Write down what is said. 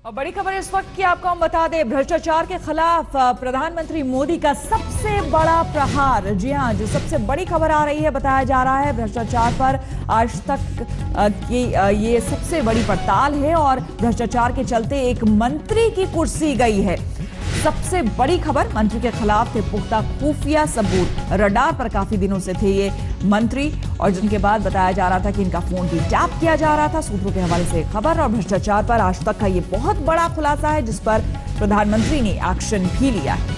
और बड़ी खबर इस वक्त की आपको हम बता दें, भ्रष्टाचार के खिलाफ प्रधानमंत्री मोदी का सबसे बड़ा प्रहार। जी हां, जो सबसे बड़ी खबर आ रही है, बताया जा रहा है भ्रष्टाचार पर आज तक की ये सबसे बड़ी पड़ताल है और भ्रष्टाचार के चलते एक मंत्री की कुर्सी गई है। सबसे बड़ी खबर, मंत्री के खिलाफ थे पुख्ता खुफिया सबूत। रडार पर काफी दिनों से थे ये मंत्री और जिनके बाद बताया जा रहा था कि इनका फोन भी टैप किया जा रहा था। सूत्रों के हवाले से खबर और भ्रष्टाचार पर आज तक का ये बहुत बड़ा खुलासा है जिस पर प्रधानमंत्री ने एक्शन भी लिया है।